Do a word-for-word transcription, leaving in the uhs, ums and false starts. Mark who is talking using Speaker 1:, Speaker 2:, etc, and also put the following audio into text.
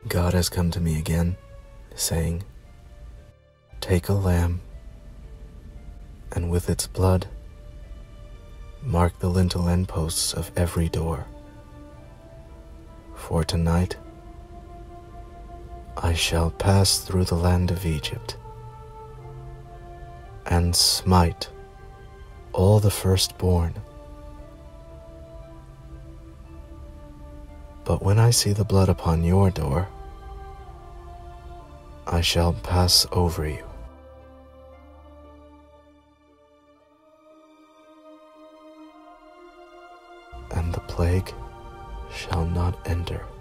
Speaker 1: God has come to me again, saying, "Take a lamb, and with its blood, mark the lintel end posts of every door. For tonight, I shall pass through the land of Egypt, and smite all the firstborn. But when I see the blood upon your door, I shall pass over you." And the plague shall not enter